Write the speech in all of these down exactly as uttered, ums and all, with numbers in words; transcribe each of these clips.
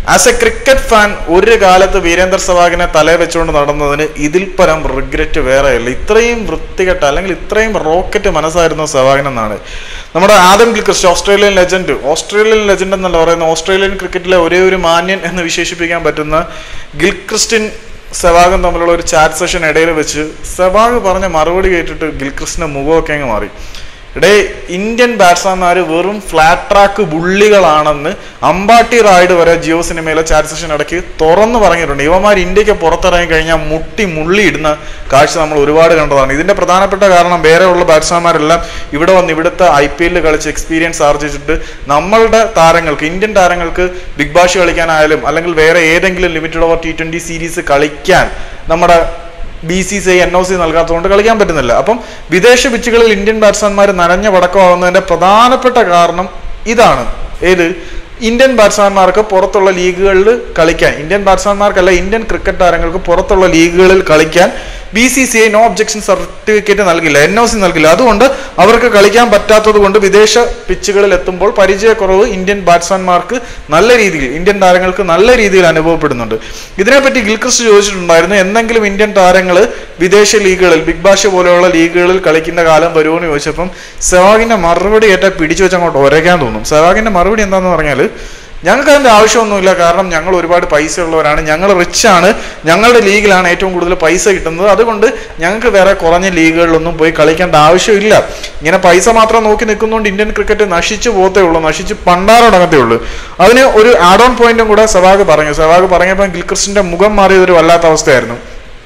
As A cricket fan ഒരു കാലത്ത് വീരേന്ദർ സെവാഗിനെ തലേ വെച്ചുകൊണ്ട് നടന്നതിന് ഇതിൽ പരം റിഗ്രറ്റ് വേറെയല്ല. ഇത്രയും വൃത്തികെട്ട അല്ലെങ്കിൽ ഇത്രയും റോക്കറ്റ് മനസ്സായിരുന്നു സെവാഗിനെന്നാണ്. നമ്മുടെ Adam Gilchrist, Australian legend Australian legend എന്നല്ല പറയുന്നത്, ഓസ്ട്രേലിയൻ ക്രിക്കറ്റിലെ ഒരേ ഒരു മാന്യൻ എന്ന് വിശേഷിപ്പിക്കാൻ പറ്റുന്ന ഗിൽക്രിസ്റ്റും സെവാഗും തമ്മിലുള്ള ഒരു ചാറ്റ് സെഷൻ ഇടയിൽ വെച്ച് സെവാഗ് പറഞ്ഞ മറുപടി കേട്ടിട്ട് ഗിൽക്രിസ്റ്റിന്റെ മുഖമൊക്കെ അങ്ങ് മാറി. ഇടേ ഇന്ത്യൻ ബാറ്റ്സ്മാൻമാർ വെറും ഫ്ലാറ്റ് ട്രാക്ക് ബുള്ളികളാണെന്ന് അമ്പാട്ടി റായിഡ് വരെ ജിയോ സിനിമയിലെ ചാറ്റ് സെഷൻ ഇടയ്ക്ക് തുറന്നു പറഞ്ഞിട്ടുണ്ട്. ഇവന്മാർ ഇന്ത്യക്ക് പുറത്തിറങ്ങി കഴിഞ്ഞാൽ മുട്ടി മുള്ളി ഇടുന്ന കാഴ്ച നമ്മൾ ഒരുപാട് കണ്ടതാണ്. ഇതിന്റെ പ്രധാനപ്പെട്ട കാരണം വേറെ ഉള്ള ബാറ്റ്സ്മാൻമാരെല്ലാം ഇവിടെ വന്ന് ഇവിടുത്തെ ഐ പി എല്ലിൽ കളിച്ച് എക്സ്പീരിയൻസ് ആർജിച്ചിട്ട് നമ്മളുടെ താരങ്ങൾക്ക്, ഇന്ത്യൻ താരങ്ങൾക്ക് ബിഗ് ബാഷ് കളിക്കാനായാലും അല്ലെങ്കിൽ വേറെ ഏതെങ്കിലും limited over T twenty series കളിക്കാൻ നമ്മുടെ B C C I N O C നൽകാത്തതുകൊണ്ട് കളിക്കാൻ പറ്റുന്നില്ല. അപ്പം വിദേശ പിച്ചുകളിൽ ഇന്ത്യൻ ബാറ്റ്സ്മാൻമാർ നനഞ്ഞ പടക്കമാവുന്നതിന്റെ പ്രധാനപ്പെട്ട കാരണം ഇതാണ്. ഏത്? ഇന്ത്യൻ ബാറ്റ്സ്മാൻമാർക്ക് പുറത്തുള്ള ലീഗുകളിൽ കളിക്കാൻ, ഇന്ത്യൻ ബാറ്റ്സ്മാൻമാർക്കല്ല ഇന്ത്യൻ ക്രിക്കറ്റ് താരങ്ങൾക്ക് പുറത്തുള്ള ലീഗുകളിൽ കളിക്കാൻ B C C I no objection certificate നൽകില്ല, എൻ ഒ സി നൽകില്ല. അതുകൊണ്ട് അവർക്ക് കളിക്കാൻ പറ്റാത്തത് കൊണ്ട് വിദേശ പിച്ചുകളിൽ എത്തുമ്പോൾ പരിചയക്കുറവ് ഇന്ത്യൻ ബാറ്റ്സ്മാൻമാർക്ക് നല്ല രീതിയിൽ, ഇന്ത്യൻ താരങ്ങൾക്ക് നല്ല രീതിയിൽ അനുഭവപ്പെടുന്നുണ്ട്. ഇതിനെപ്പറ്റി ഗിൽക്രിസ്റ്റ് ചോദിച്ചിട്ടുണ്ടായിരുന്നു, എന്തെങ്കിലും ഇന്ത്യൻ താരങ്ങൾ വിദേശ ലീഗുകളിൽ, ബിഗ് ബാഷ് പോലെയുള്ള ലീഗുകളിൽ കളിക്കുന്ന കാലം വരുമെന്ന് ചോദിച്ചപ്പം സെവാഗിന്റെ മറുപടി ഏറ്റാൽ പിടിച്ചു വെച്ച് അങ്ങോട്ട് ഒരയ്ക്കാൻ തോന്നും. സെവാഗിന്റെ മറുപടി എന്താണെന്ന് പറഞ്ഞാൽ, ഞങ്ങൾക്ക് അതിൻ്റെ ആവശ്യമൊന്നുമില്ല, കാരണം ഞങ്ങൾ ഒരുപാട് പൈസ ഉള്ളവരാണ്, ഞങ്ങൾ റിച്ച് ആണ്, ഞങ്ങളുടെ ലീഗിലാണ് ഏറ്റവും കൂടുതൽ പൈസ കിട്ടുന്നത്, അതുകൊണ്ട് ഞങ്ങൾക്ക് വേറെ കുറഞ്ഞ ലീഗുകളിലൊന്നും പോയി കളിക്കേണ്ട ആവശ്യമില്ല. ഇങ്ങനെ പൈസ മാത്രം നോക്കി നിൽക്കുന്നതുകൊണ്ട് ഇന്ത്യൻ ക്രിക്കറ്റ് നശിച്ചു പോകത്തേ ഉള്ളൂ, നശിച്ച് പണ്ടാറടങ്ങത്തേ ഉള്ളൂ. അതിന് ഒരു ആഡ് ഓൺ പോയിന്റും കൂടെ സെവാഗ് പറഞ്ഞു. സെവാഗ് പറഞ്ഞപ്പോൾ ഗിൽക്രിസ്റ്റിന്റെ മുഖം മാറിയതൊരു വല്ലാത്ത അവസ്ഥയായിരുന്നു.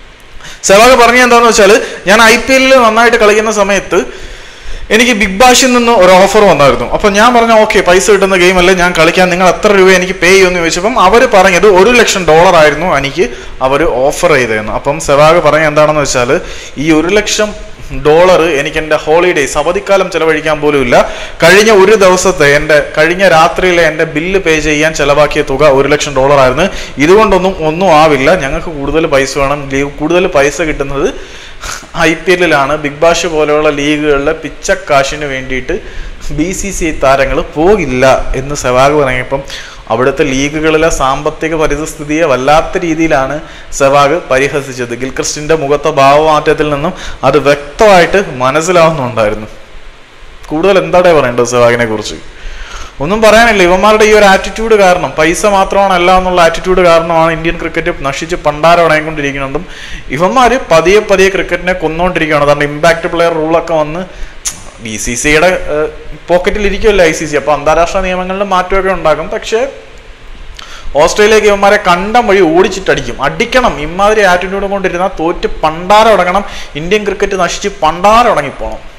സെവാഗ് പറഞ്ഞ എന്താണെന്ന് വെച്ചാൽ, ഞാൻ ഐ പി എല്ലിൽ നന്നായിട്ട് കളിക്കുന്ന സമയത്ത് എനിക്ക് ബിഗ് ബാഷിൽ നിന്ന് ഒരു ഓഫർ വന്നായിരുന്നു. അപ്പം ഞാൻ പറഞ്ഞു, ഓക്കെ, പൈസ കിട്ടുന്ന ഗെയിം അല്ലേ, ഞാൻ കളിക്കാൻ, നിങ്ങൾ എത്ര രൂപ എനിക്ക് പേ ചെയ്യുമെന്ന് ചോദിച്ചപ്പം അവർ പറഞ്ഞത് ഒരു ലക്ഷം ഡോളർ ആയിരുന്നു എനിക്ക് അവർ ഓഫർ ചെയ്തതെന്ന്. അപ്പം സെവാഗ് പറഞ്ഞ എന്താണെന്ന് വെച്ചാൽ, ഈ ഒരു ലക്ഷം ഡോളർ എനിക്ക് എൻ്റെ ഹോളിഡേയ്സ്, അവധിക്കാലം ചെലവഴിക്കാൻ പോലും ഇല്ല, കഴിഞ്ഞ ഒരു ദിവസത്തെ എൻ്റെ, കഴിഞ്ഞ രാത്രിയിലെ എൻ്റെ ബില്ല് പേ ചെയ്യാൻ ചെലവാക്കിയ തുക ഒരു ലക്ഷം ഡോളർ ആയിരുന്നു. ഇതുകൊണ്ടൊന്നും ഒന്നും ആവില്ല, ഞങ്ങൾക്ക് കൂടുതൽ പൈസ വേണം, കൂടുതൽ പൈസ കിട്ടുന്നത് ഐ പി എല്ലിലാണ്, ബിഗ് ബാഷ് പോലെയുള്ള ലീഗുകളിലെ പിച്ചക്കാശിന് വേണ്ടിയിട്ട് ബി സി സി ഐ താരങ്ങൾ പോകില്ല എന്ന് സെവാഗ് പറഞ്ഞപ്പം അവിടുത്തെ ലീഗുകളിലെ സാമ്പത്തിക പരിസ്ഥിതിയെ വല്ലാത്ത രീതിയിലാണ് സെവാഗ് പരിഹസിച്ചത്. ഗിൽക്രിസ്റ്റിന്റെ മുഖത്തെ ഭാവമാറ്റത്തിൽ നിന്നും അത് വ്യക്തമായിട്ട് മനസ്സിലാവുന്നുണ്ടായിരുന്നു. കൂടുതൽ എന്താണ് പറയേണ്ടത് സെവാഗിനെ കുറിച്ച്? ഒന്നും പറയാനില്ല. ഇവന്മാരുടെ ഈ ഒരു ആറ്റിറ്റ്യൂഡ് കാരണം, പൈസ മാത്രമാണ് അല്ല എന്നുള്ള ആറ്റിറ്റ്യൂഡ് കാരണമാണ് ഇന്ത്യൻ ക്രിക്കറ്റ് നശിച്ച് പണ്ടാരം ഉണങ്ങിക്കൊണ്ടിരിക്കുന്നുണ്ടും ഇവന്മാർ പതിയെ പതിയെ ക്രിക്കറ്റിനെ കൊന്നുകൊണ്ടിരിക്കുകയാണ്. അതുകൊണ്ട് ഇമ്പാക്ട് പ്ലെയർ റൂളൊക്കെ വന്ന് ബി സി സിയുടെ പോക്കറ്റിൽ ഇരിക്കുമല്ലോ ഐ സി സി. അപ്പോൾ അന്താരാഷ്ട്ര നിയമങ്ങളിൽ മാറ്റമൊക്കെ ഉണ്ടാകും. പക്ഷേ ഓസ്ട്രേലിയക്ക് ഇവന്മാരെ കണ്ടം വഴി ഓടിച്ചിട്ടടിക്കും, അടിക്കണം. ഇമാതിരി ആറ്റിറ്റ്യൂഡ് കൊണ്ടിരുന്നാൽ തോറ്റ് പണ്ടാരം അടങ്ങണം, ഇന്ത്യൻ ക്രിക്കറ്റ് നശിച്ച് പണ്ടാരം അടങ്ങിപ്പോണം.